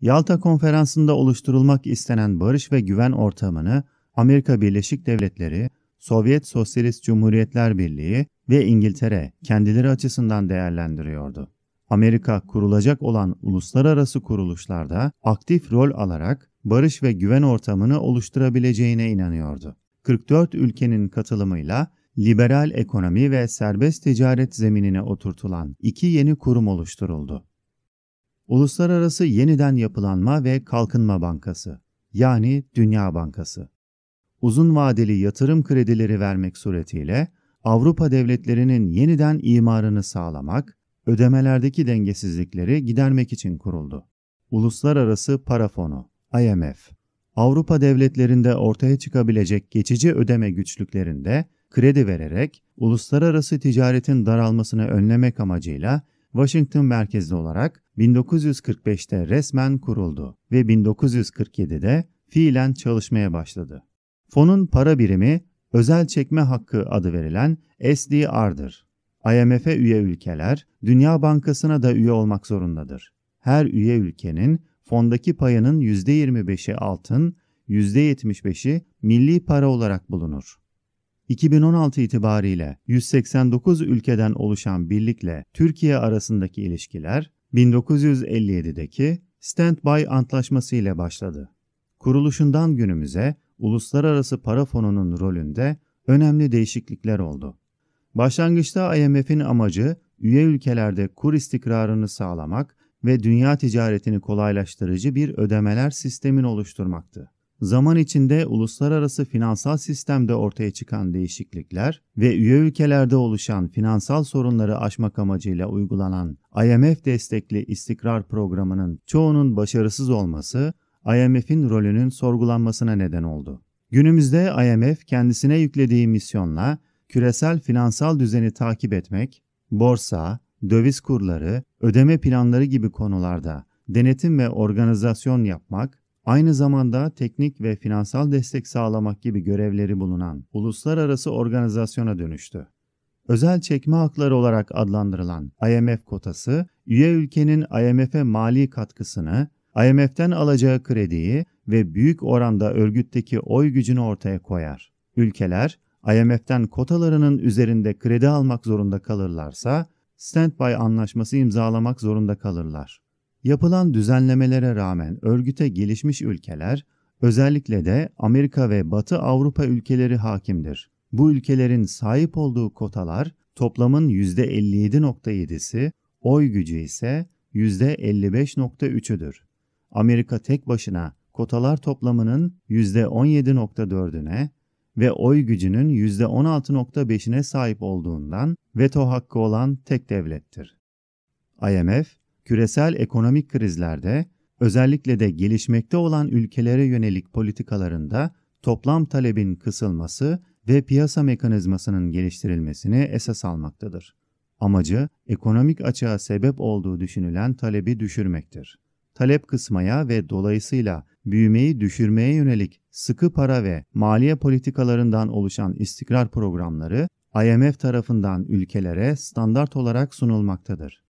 Yalta Konferansı'nda oluşturulmak istenen barış ve güven ortamını Amerika Birleşik Devletleri, Sovyet Sosyalist Cumhuriyetler Birliği ve İngiltere kendileri açısından değerlendiriyordu. Amerika kurulacak olan uluslararası kuruluşlarda aktif rol alarak barış ve güven ortamını oluşturabileceğine inanıyordu. 44 ülkenin katılımıyla liberal ekonomi ve serbest ticaret zeminine oturtulan iki yeni kurum oluşturuldu. Uluslararası Yeniden Yapılanma ve Kalkınma Bankası, yani Dünya Bankası. Uzun vadeli yatırım kredileri vermek suretiyle Avrupa devletlerinin yeniden imarını sağlamak, ödemelerdeki dengesizlikleri gidermek için kuruldu. Uluslararası Para Fonu, IMF, Avrupa devletlerinde ortaya çıkabilecek geçici ödeme güçlüklerinde kredi vererek uluslararası ticaretin daralmasını önlemek amacıyla Washington merkezli olarak 1945'te resmen kuruldu ve 1947'de fiilen çalışmaya başladı. Fonun para birimi özel çekme hakkı adı verilen SDR'dır. IMF'e üye ülkeler Dünya Bankası'na da üye olmak zorundadır. Her üye ülkenin fondaki payının %25'i altın, %75'i milli para olarak bulunur. 2016 itibariyle 189 ülkeden oluşan birlikle Türkiye arasındaki ilişkiler 1957'deki Standby Antlaşması ile başladı. Kuruluşundan günümüze Uluslararası Para Fonu'nun rolünde önemli değişiklikler oldu. Başlangıçta IMF'in amacı üye ülkelerde kur istikrarını sağlamak ve dünya ticaretini kolaylaştırıcı bir ödemeler sistemini oluşturmaktı. Zaman içinde uluslararası finansal sistemde ortaya çıkan değişiklikler ve üye ülkelerde oluşan finansal sorunları aşmak amacıyla uygulanan IMF destekli istikrar programının çoğunun başarısız olması, IMF'in rolünün sorgulanmasına neden oldu. Günümüzde IMF kendisine yüklediği misyonla küresel finansal düzeni takip etmek, borsa, döviz kurları, ödeme planları gibi konularda denetim ve organizasyon yapmak, aynı zamanda teknik ve finansal destek sağlamak gibi görevleri bulunan uluslararası organizasyona dönüştü. Özel çekme hakları olarak adlandırılan IMF kotası, üye ülkenin IMF'e mali katkısını, IMF'den alacağı krediyi ve büyük oranda örgütteki oy gücünü ortaya koyar. Ülkeler, IMF'den kotalarının üzerinde kredi almak zorunda kalırlarsa, Standby Anlaşması imzalamak zorunda kalırlar. Yapılan düzenlemelere rağmen örgüte gelişmiş ülkeler, özellikle de Amerika ve Batı Avrupa ülkeleri hakimdir. Bu ülkelerin sahip olduğu kotalar toplamın %57,7'si, oy gücü ise %55,3'üdür. Amerika tek başına kotalar toplamının %17,4'üne ve oy gücünün %16,5'ine sahip olduğundan veto hakkı olan tek devlettir. IMF, küresel ekonomik krizlerde, özellikle de gelişmekte olan ülkelere yönelik politikalarında toplam talebin kısılması ve piyasa mekanizmasının geliştirilmesini esas almaktadır. Amacı, ekonomik açığa sebep olduğu düşünülen talebi düşürmektir. Talep kısmaya ve dolayısıyla büyümeyi düşürmeye yönelik sıkı para ve maliye politikalarından oluşan istikrar programları, IMF tarafından ülkelere standart olarak sunulmaktadır.